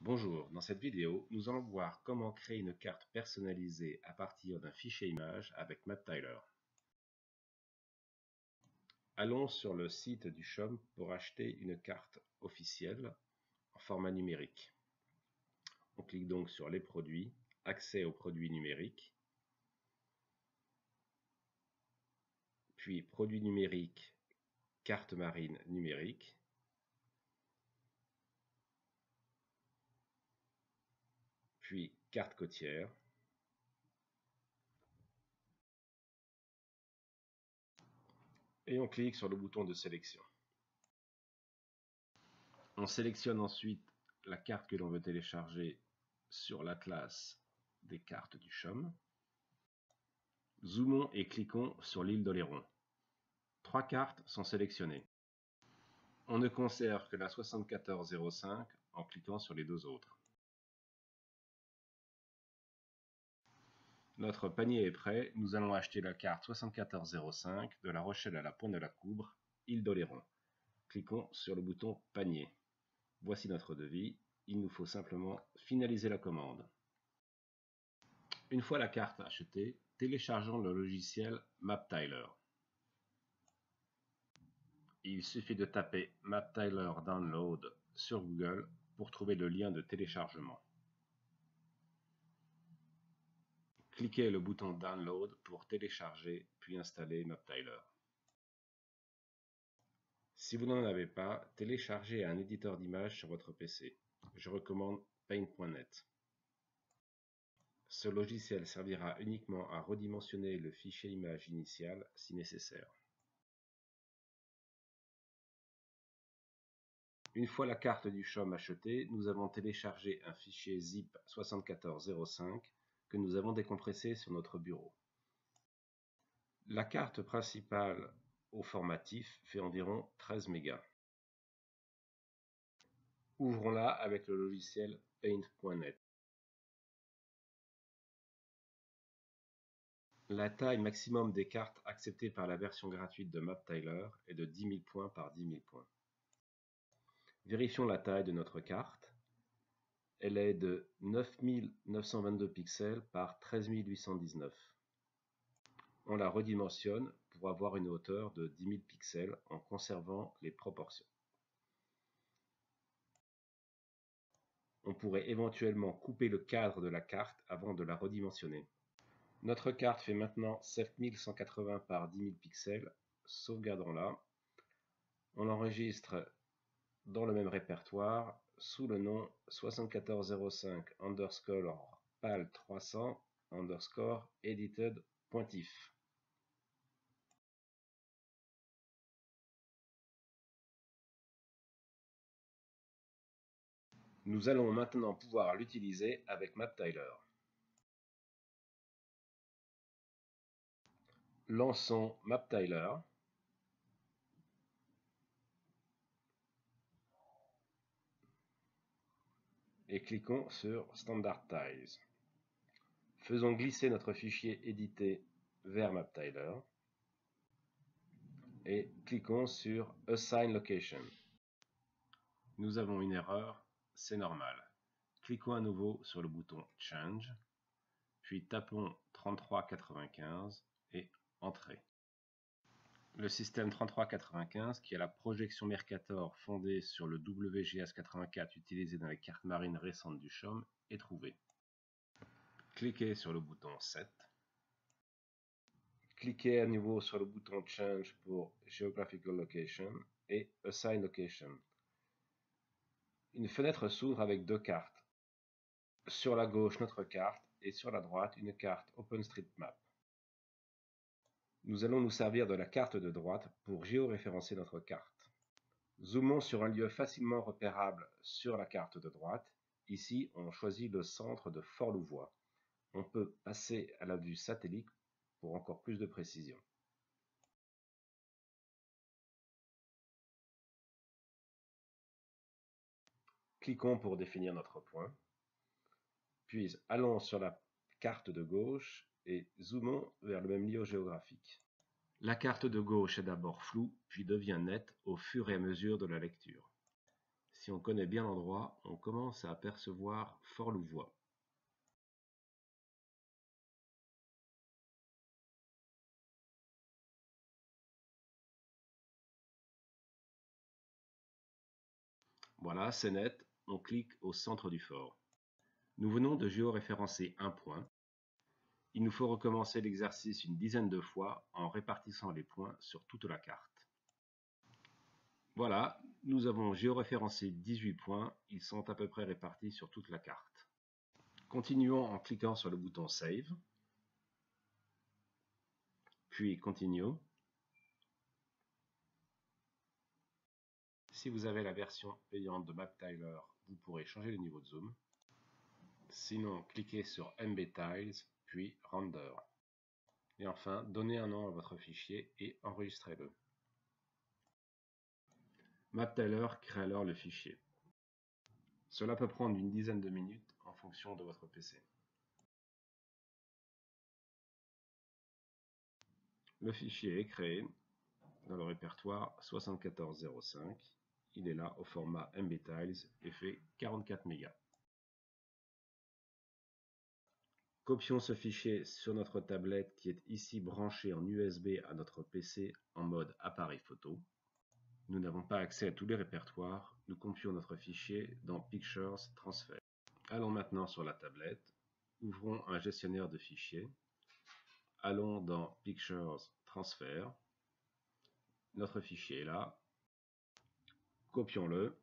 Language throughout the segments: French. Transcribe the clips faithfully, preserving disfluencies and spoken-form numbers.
Bonjour, dans cette vidéo, nous allons voir comment créer une carte personnalisée à partir d'un fichier image avec MapTiler. Allons sur le site du CHOM pour acheter une carte officielle en format numérique. On clique donc sur les produits, accès aux produits numériques, puis produits numériques, carte marine numérique, puis carte côtière, et on clique sur le bouton de sélection. On sélectionne ensuite la carte que l'on veut télécharger sur l'atlas des cartes du CHOM. Zoomons et cliquons sur l'île d'Oléron. Trois cartes sont sélectionnées. On ne conserve que la soixante-quatorze zéro cinq en cliquant sur les deux autres. Notre panier est prêt, nous allons acheter la carte soixante-quatorze zéro cinq de La Rochelle à la Pointe de la Coubre, île d'Oléron. Cliquons sur le bouton panier. Voici notre devis, il nous faut simplement finaliser la commande. Une fois la carte achetée, téléchargeons le logiciel MapTiler. Il suffit de taper MapTiler Download sur Google pour trouver le lien de téléchargement. Cliquez le bouton Download pour télécharger puis installer MapTiler. Si vous n'en avez pas, téléchargez un éditeur d'images sur votre P C. Je recommande Paint point net. Ce logiciel servira uniquement à redimensionner le fichier image initial si nécessaire. Une fois la carte du CHOM achetée, nous avons téléchargé un fichier zip soixante-quatorze zéro cinq que nous avons décompressé sur notre bureau. La carte principale au formatif fait environ treize mégas. Ouvrons-la avec le logiciel Paint point net. La taille maximum des cartes acceptées par la version gratuite de MapTiler est de dix mille points par dix mille points. Vérifions la taille de notre carte. Elle est de neuf mille neuf cent vingt-deux pixels par treize mille huit cent dix-neuf. On la redimensionne pour avoir une hauteur de dix mille pixels en conservant les proportions. On pourrait éventuellement couper le cadre de la carte avant de la redimensionner. Notre carte fait maintenant sept mille cent quatre-vingts par dix mille pixels. Sauvegardons-la. On l'enregistre dans le même répertoire sous le nom soixante-quatorze zéro cinq underscore pal trois cents underscore edited pointif. Nous allons maintenant pouvoir l'utiliser avec MapTiler. Lançons MapTiler. Et cliquons sur Standardize. Faisons glisser notre fichier édité vers MapTiler et cliquons sur Assign Location. Nous avons une erreur, c'est normal. Cliquons à nouveau sur le bouton Change, puis tapons trente-trois quatre-vingt-quinze et Entrée. Le système trente-trois quatre-vingt-quinze, qui est la projection Mercator fondée sur le W G S quatre-vingt-quatre utilisé dans les cartes marines récentes du CHOM, est trouvé. Cliquez sur le bouton Set. Cliquez à nouveau sur le bouton Change pour Geographical Location et Assign Location. Une fenêtre s'ouvre avec deux cartes. Sur la gauche, notre carte et sur la droite, une carte OpenStreetMap. Nous allons nous servir de la carte de droite pour géoréférencer notre carte. Zoomons sur un lieu facilement repérable sur la carte de droite. Ici, on choisit le centre de Fort-Louvois. On peut passer à la vue satellite pour encore plus de précision. Cliquons pour définir notre point. Puis allons sur la carte de gauche et zoomons vers le même lieu géographique. La carte de gauche est d'abord floue, puis devient nette au fur et à mesure de la lecture. Si on connaît bien l'endroit, on commence à apercevoir Fort-Louvois. Voilà, c'est net, on clique au centre du fort. Nous venons de géoréférencer un point. Il nous faut recommencer l'exercice une dizaine de fois en répartissant les points sur toute la carte. Voilà, nous avons géoréférencé dix-huit points, ils sont à peu près répartis sur toute la carte. Continuons en cliquant sur le bouton Save, puis Continue. Si vous avez la version payante de MapTiler, vous pourrez changer le niveau de zoom. Sinon, cliquez sur M B Tiles, puis Render. Et enfin, donnez un nom à votre fichier et enregistrez-le. MapTiler crée alors le fichier. Cela peut prendre une dizaine de minutes en fonction de votre P C. Le fichier est créé dans le répertoire soixante-quatorze zéro cinq. Il est là au format M B Tiles et fait quarante-quatre mégas. Copions ce fichier sur notre tablette qui est ici branchée en U S B à notre P C en mode appareil photo. Nous n'avons pas accès à tous les répertoires, nous copions notre fichier dans Pictures Transfer. Allons maintenant sur la tablette, ouvrons un gestionnaire de fichiers, allons dans Pictures Transfer, notre fichier est là, copions-le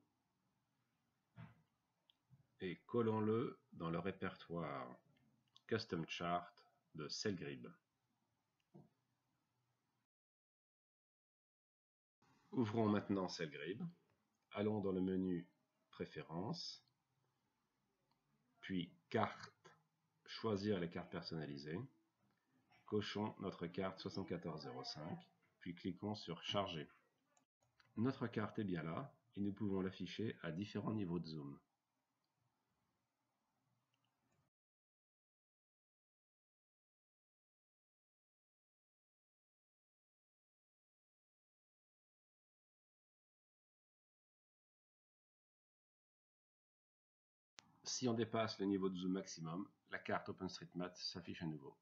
et collons-le dans le répertoire Custom Chart de Cellgrib. Ouvrons maintenant Cellgrib, allons dans le menu Préférences, puis Carte, choisir les cartes personnalisées, cochons notre carte soixante-quatorze zéro cinq, puis cliquons sur Charger. Notre carte est bien là et nous pouvons l'afficher à différents niveaux de zoom. Si on dépasse le niveau de zoom maximum, la carte OpenStreetMap s'affiche à nouveau.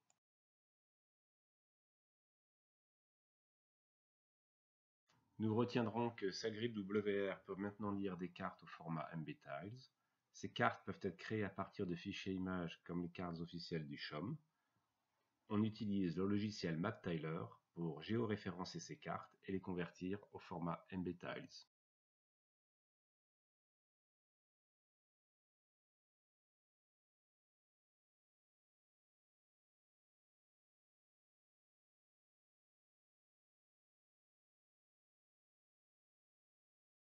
Nous retiendrons que Cellgrib W R peut maintenant lire des cartes au format M B Tiles. Ces cartes peuvent être créées à partir de fichiers images comme les cartes officielles du C H O M. On utilise le logiciel MapTiler pour géoréférencer ces cartes et les convertir au format M B Tiles.